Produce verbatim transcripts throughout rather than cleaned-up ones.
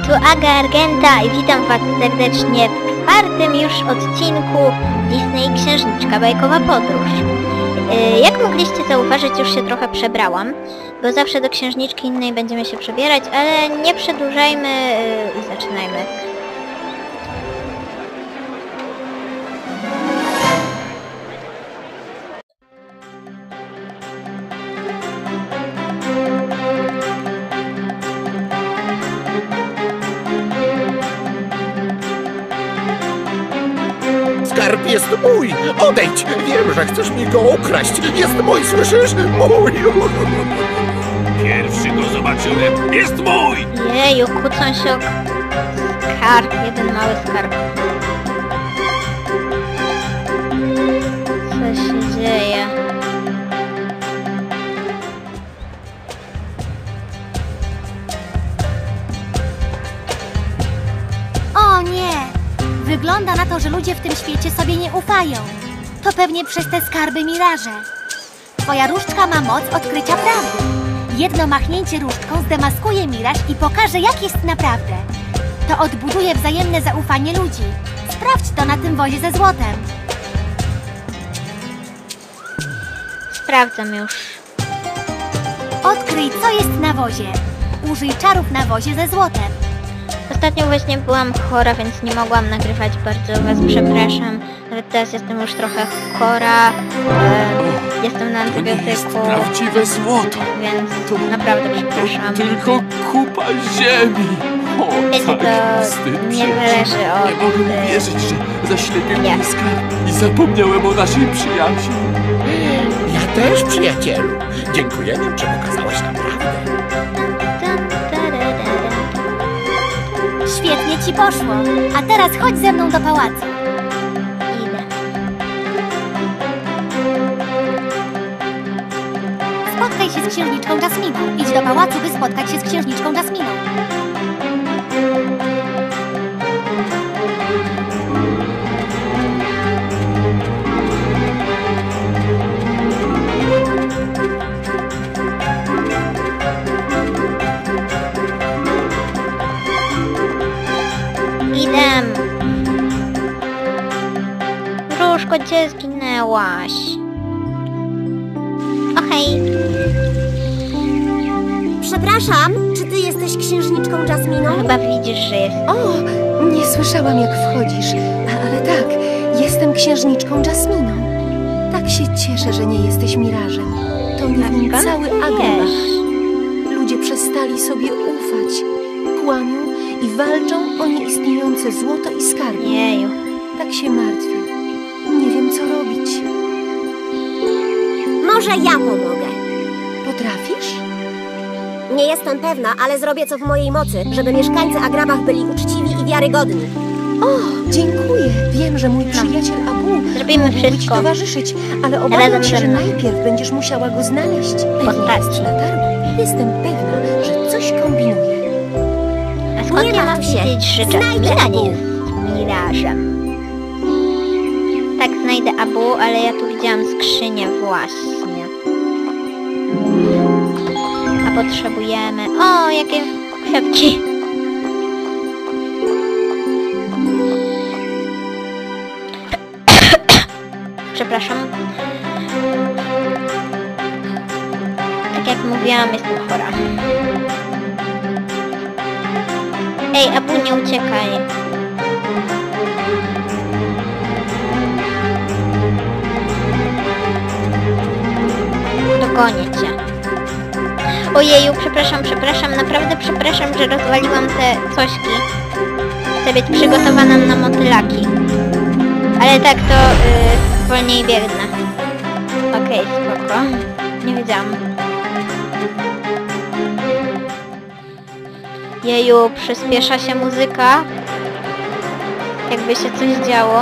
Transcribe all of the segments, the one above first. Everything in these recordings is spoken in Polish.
tu Aga Argenta i witam was serdecznie w czwartym już odcinku Disney Księżniczka Bajkowa Podróż. Yy, jak mogliście zauważyć, już się trochę przebrałam, bo zawsze do księżniczki innej będziemy się przebierać, ale nie przedłużajmy yy, i zaczynajmy. Skarb jest mój! Odejdź! Wiem, że chcesz mi go ukraść! Jest mój, słyszysz? Mój! Pierwszy go zobaczyłem! Jest mój! Jeju, kłócą się o skarb, jeden mały skarb. Co się dzieje? O nie! Wygląda na to, że ludzie w tym świecie sobie nie ufają. To pewnie przez te skarby miraże. Twoja różdżka ma moc odkrycia prawdy. Jedno machnięcie różdżką zdemaskuje miraż i pokaże, jak jest naprawdę. To odbuduje wzajemne zaufanie ludzi. Sprawdź to na tym wozie ze złotem. Sprawdzam już. Odkryj, co jest na wozie. Użyj czarów na wozie ze złotem. Ostatnio właśnie byłam chora, więc nie mogłam nagrywać, bardzo was przepraszam. Nawet teraz jestem już trochę chora, e, jestem na To nie jest antybiotyku, prawdziwe złoto. więc To, naprawdę to przepraszam. tylko kupa ziemi. O, Wiecie, tak to wstyd, nie przyjacielu. zależy od, Nie mogę e, wierzyć, że zaślepił nie. mnie skarb i zapomniałem o naszej przyjaźni. Ja też, przyjacielu. Dziękuję, że pokazałeś nam prawdę. Świetnie ci poszło. A teraz chodź ze mną do pałacu. Idę. Spotkaj się z księżniczką Jasminą. Idź do pałacu, by spotkać się z księżniczką Jasminą. Idę. Różko, gdzie zginęłaś? Okej. Przepraszam, czy ty jesteś księżniczką Jasminą? Chyba widzisz, że jest. O, nie słyszałam jak wchodzisz, A- ale tak, jestem księżniczką Jasminą. Tak się cieszę, że nie jesteś mirażem. To nie skąd cały wiesz? Agrabah. Ludzie przestali sobie ufać, kłamią i walczą o nieistniejące złoto i skarby. Jeju. Tak się martwię. Nie wiem, co robić. Może ja pomogę. Potrafisz? Nie jestem pewna, ale zrobię co w mojej mocy, żeby mieszkańcy Agrabah byli uczciwi i wiarygodni. O, dziękuję. Wiem, że mój przyjaciel Abu Zrobimy mógł ci wszystko. towarzyszyć, ale Razem obawiam się, ze że mną. najpierw będziesz musiała go znaleźć. Pewnie Postaci. jest na targu. Jestem pewna, że coś kombinuje. A skąd Nie ja mam martw się. wiedzieć, że Znajdę Jasmina Abu. nie jest mirażem? Tak, znajdę Abu, ale ja tu widziałam skrzynię właśnie. A potrzebujemy... O, jakie kwiatki! Przepraszam. Tak jak mówiłam, jestem chora. Ej, Abu, nie uciekaj. Dogonię cię. Ojeju, przepraszam, przepraszam, naprawdę przepraszam, że rozwaliłam te cośki. Chcę być przygotowana na motylaki. Ale tak to yy, wolniej biegnę. Okej, spoko. Nie wiedziałam. Jeju, przyspiesza się muzyka. Jakby się coś działo.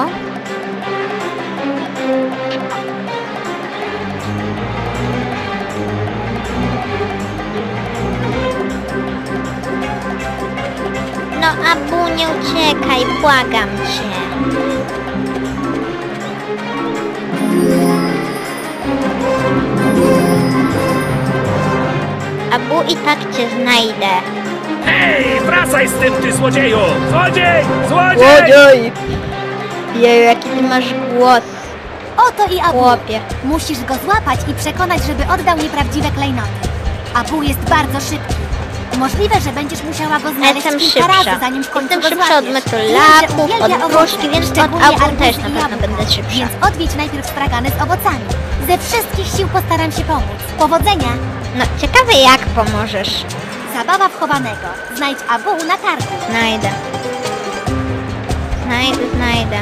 No, Abu, nie uciekaj, błagam cię. Abu, i tak cię znajdę. Hej, wracaj z tym, ty złodzieju! Złodziej! Złodziej! Łodzioj! Jeju, jaki ty masz głos, Oto i Abu. chłopie. Musisz go złapać i przekonać, żeby oddał nieprawdziwe klejnoty. Abu jest bardzo szybki. Możliwe, że będziesz musiała go znaleźć Jestem kilka szybsza. razy, zanim w końcu Jestem go szybsza od złapiesz. metolaków, Wiem, że uwielbia od owoce, gruszki, więc od szczególnie Abu arbuzy też i na pewno jabłka. będę szybsza. Więc odwiedź najpierw stragany z owocami. Ze wszystkich sił postaram się pomóc. Powodzenia! No, ciekawe jak pomożesz. Zabawa w chowanego. Znajdź Abu na karku. Znajdę. Znajdę, znajdę.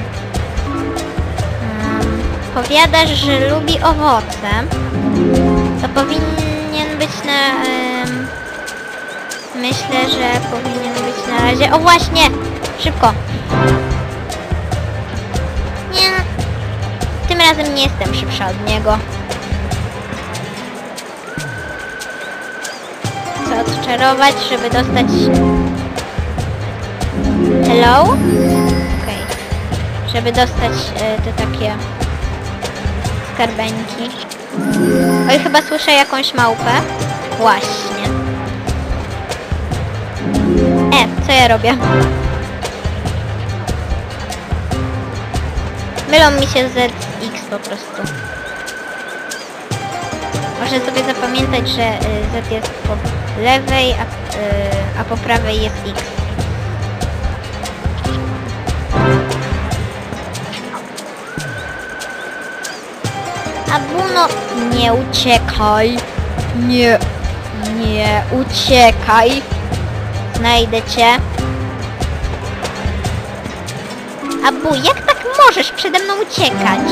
Um, powiadasz, że lubi owoce. To powinien być na... Um, myślę, że powinien być na razie... O właśnie! Szybko! Nie. Tym razem nie jestem szybsza od niego. Co odczarować, żeby dostać... Hello? Okej. Żeby dostać e, te takie skarbeńki. Oj, chyba słyszę jakąś małpę. Właśnie. E, co ja robię? Mylą mi się Z i X po prostu. Muszę sobie zapamiętać, że y, Z jest po lewej, a, y, a po prawej jest X. Abuno, nie uciekaj. Nie, nie uciekaj. Znajdę cię. Abu, jak tak możesz przede mną uciekać?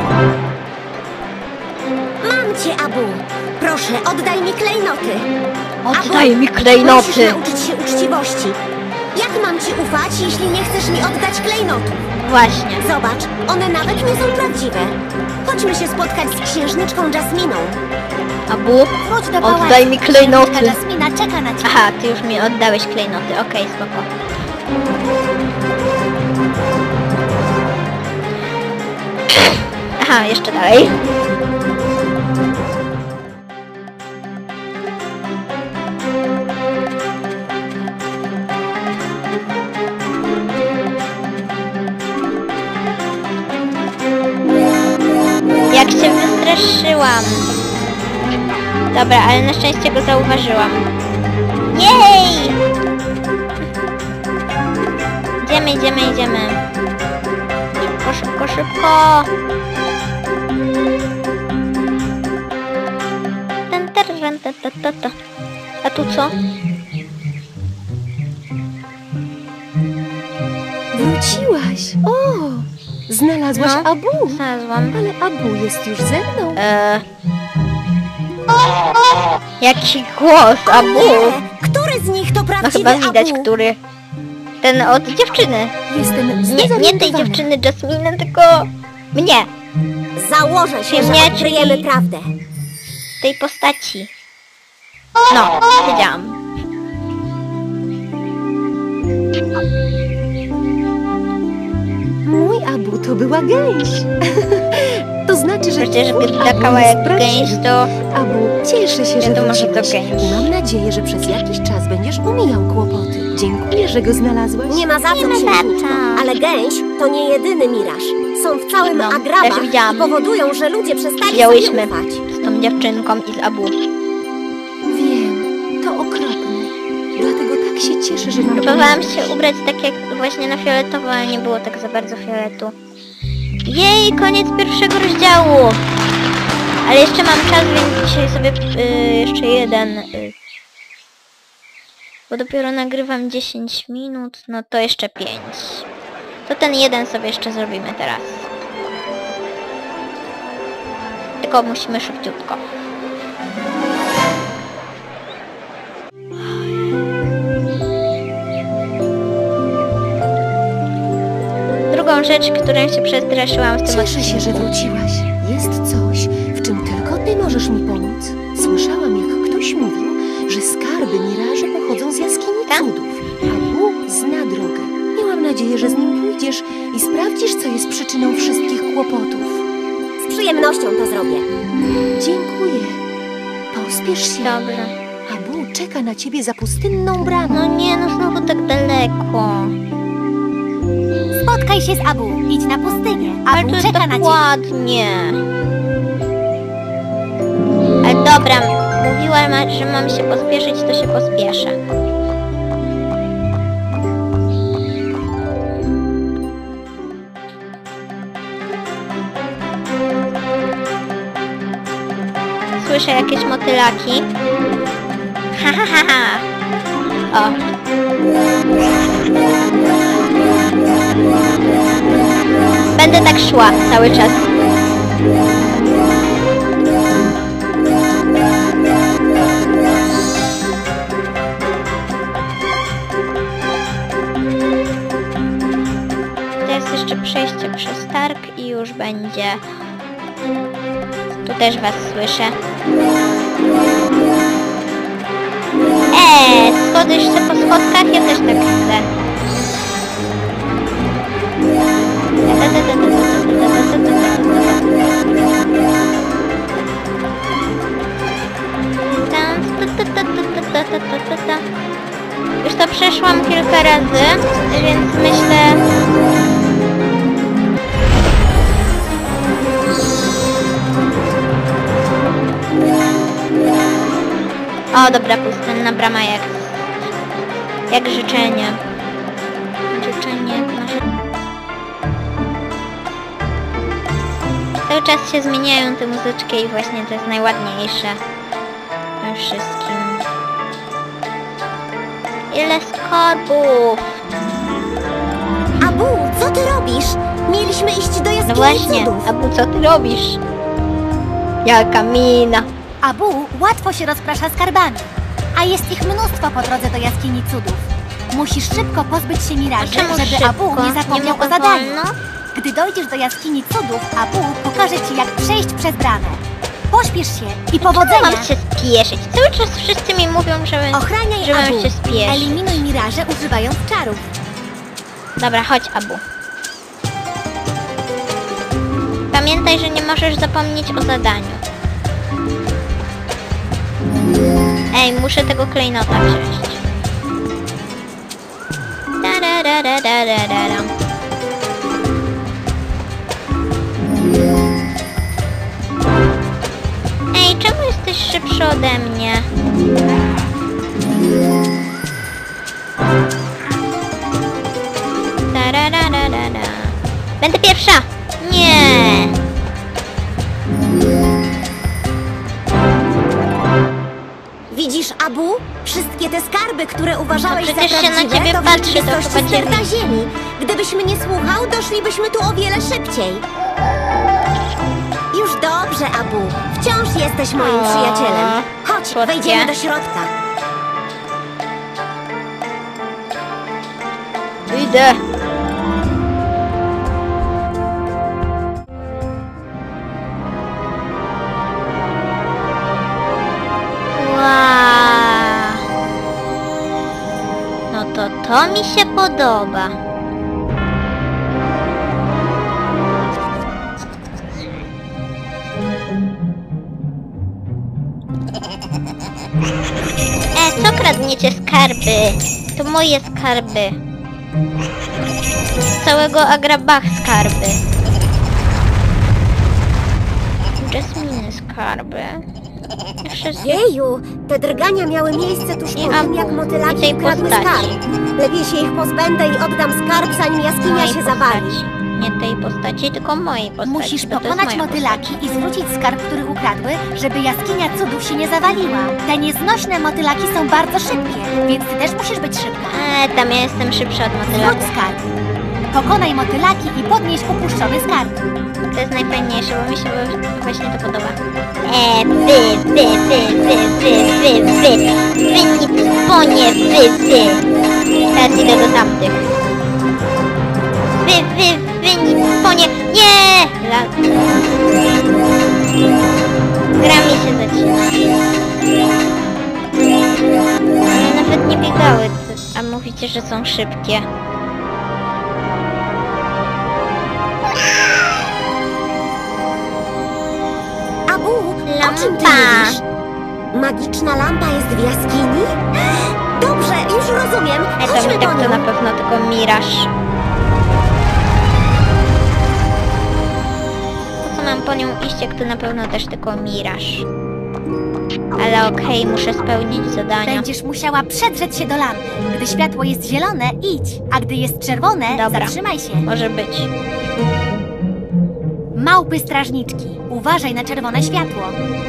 Mam cię, Abu. Proszę, oddaj mi klejnoty. Oddaj mi Musisz klejnoty. nauczyć się uczciwości. Jak mam ci ufać, jeśli nie chcesz mi oddać klejnotów? Właśnie. Zobacz, one nawet nie są prawdziwe. Chodźmy się spotkać z księżniczką Jasminą. Abu, Wróć do pałacu. oddaj mi klejnoty. Księżniczka Jasmina czeka na ciebie. Aha, ty już mi oddałeś klejnoty. Okej, spoko. Aha, jeszcze dalej. Jak się wystraszyłam. Dobra, ale na szczęście go zauważyłam. Jej! Idziemy, idziemy, idziemy. Szybko, szybko, szybko. Tan, taran, ta, ta, ta, ta. A tu co? Wróciłaś. O! Znalazłaś No. Abu. Znalazłam. Ale Abu jest już ze mną. Eee. Jaki głos, Abu! Który z nich to No prawdziwy chyba widać, Abu? który. Ten od dziewczyny. Jestem Nie, nie tej zdezorientowana. dziewczyny Jasmine, tylko mnie. Założę się, że Nie, odkryjemy czyli- prawdę. Tej postaci. No, wiedziałam. Mój Abu to była gęś. To znaczy, że Przecież twój wydakała Abu jest jak prawdziwy. gęś, to... Abu, cieszę się, że Wiadomo, że to wróciłeś. gęś. I mam nadzieję, że przez jakiś czas będziesz umijał kłopoty. Dziękuję, że go znalazłaś. Nie ma za co, Nie ma za księżniczko. co. Ale gęś to nie jedyny miraż. Są w całym No, Agrabah też widziałam. i powodują, że ludzie przestali Widziałyśmy sobie ufać. z tą dziewczynką i z Abu. Wiem, to okropne. Dlatego tak się cieszę, że nam Próbowałam pomogłeś. się ubrać tak jak właśnie na fioletowo, ale nie było tak za bardzo fioletu. Jej, koniec pierwszego rozdziału! Ale jeszcze mam czas, więc dzisiaj sobie y, jeszcze jeden... Y, bo dopiero nagrywam dziesięć minut, no to jeszcze pięć. To ten jeden sobie jeszcze zrobimy teraz. Tylko musimy szybciutko. Drugą rzecz, którą się przestraszyłam w tym Cieszę się, że wróciłaś. Jest coś, w czym tylko ty możesz mi pomóc. Słyszałam, jak ktoś mówił, że skarby miraże pochodzą z jaskini Tak? cudów. Abu zna drogę. Miałam nadzieję, że z nim pójdziesz i sprawdzisz, co jest przyczyną wszystkich kłopotów. Z przyjemnością to zrobię. Dziękuję. Pospiesz się. Dobrze. Abu, czeka na ciebie za pustynną bramą. No nie, no znowu tak daleko. Spotkaj się z Abu. Idź na pustynię. Ale Abu to jest czeka tak na ciebie. ładnie. Ale dobra, mówiła, ma- że mam się pospieszyć, to się pospieszę. Słyszę jakieś motylaki. Ha, ha, ha, ha. O. Będę tak szła cały czas. Teraz jeszcze przejście przez targ i już będzie. Tu też was słyszę. Eee, schodzisz się po schodkach? Ja też tak chcę. Już to przeszłam kilka razy, więc myślę... O, dobra, pustynna brama jak... jak życzenie. Życzenie jak nasze... Cały czas się zmieniają te muzyczki i właśnie to jest najładniejsze. We wszystkim. Ile skarbów! Abu, co ty robisz? Mieliśmy iść do jaskini No właśnie, cudów. Abu, co ty robisz? Jaka mina! Abu łatwo się rozprasza skarbami, a jest ich mnóstwo po drodze do jaskini cudów. Musisz szybko pozbyć się miraży, Czemu żeby szybko? Abu nie zapomniał Nie o mogę zadaniu. wolno? Gdy dojdziesz do jaskini cudów, Abu pokaże ci, jak przejść przez bramę. Pośpiesz się i Czemu powodzenia! mam się spieszyć? Cały czas wszyscy mi mówią, żebym, Ochraniaj żebym Abu. się spieszyć. Eliminuj miraże używając czarów. Dobra, chodź, Abu. Pamiętaj, że nie możesz zapomnieć o zadaniu. Ej, muszę tego klejnota wziąć. Tarararararara. Ej, czemu jesteś szybszy ode mnie? Tararararara. Będę pierwsza! Nie! Widzisz, Abu? Wszystkie te skarby, które uważałeś No za przecież się na prawdziwe, ciebie to w patrzy, to rzeczywistości chyba cię sterta widzi. ziemi. Gdybyś mnie słuchał, doszlibyśmy tu o wiele szybciej. Już dobrze, Abu. Wciąż jesteś moim O, przyjacielem. Chodź, słodkie. wejdziemy do środka. Idę! Wow. No to to mi się podoba. E, co kradniecie skarby? To moje skarby. Z całego Agrabah skarby. Jasminy skarby. Wszystkie... Jeju, te drgania miały miejsce tuż I po tym, Abu, jak i motylaki tej ukradły postaci. skarb. Lepiej się ich pozbędę i oddam skarb, zanim jaskinia mojej się zawali. postaci. Nie tej postaci, tylko mojej postaci. Musisz bo to jest pokonać moja motylaki postać. i zwrócić skarb, który ukradły, żeby jaskinia cudów się nie zawaliła. Te nieznośne motylaki są bardzo szybkie, więc ty też musisz być szybka. Eee, tam ja jestem szybsza od Zwróć motylaków. skarb. Pokonaj motylaki i podnieś upuszczony skarb. To jest najfajniejsze, bo mi się właśnie to podoba. Eee, wy, wy, wy, wy, wy, wy, wy. Wy nic ponie, wy, wy. Teraz idę do tamtych. Wy, wy, wy nic ponie. Nie! La... Gra mi się zaczyna. One nawet nie biegały, a mówicie, że są szybkie. Abu, o czym ty Lampa. mówisz? Magiczna lampa jest w jaskini? Dobrze, już rozumiem. Ale to Chodźmy mi po tak to nią. na pewno tylko miraż. Po co mam po nią iść, jak to na pewno też tylko miraż. Ale okej, muszę spełnić zadania. Będziesz musiała przedrzeć się do lampy. Gdy światło jest zielone, idź, a gdy jest czerwone, Dobra. zatrzymaj się. Może być. Małpy strażniczki, uważaj na czerwone światło.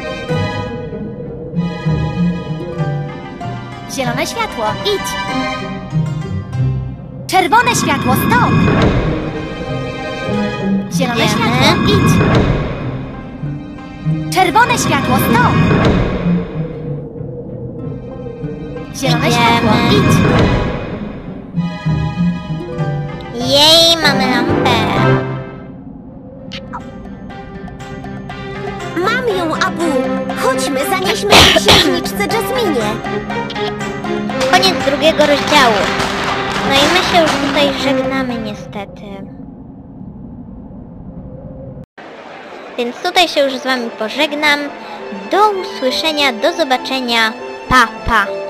Zielone światło, idź. Czerwone światło, stop. Zielone Wiemy. światło, idź. Czerwone światło, stop. Zielone Idziemy. światło, idź. Jej, mamy lampę. Mam ją, Abu. Chodźmy, zanieśmy ją księżniczce Jasminie. Koniec drugiego rozdziału. No i my się już tutaj żegnamy niestety. Więc tutaj się już z wami pożegnam. Do usłyszenia, do zobaczenia. Pa, pa.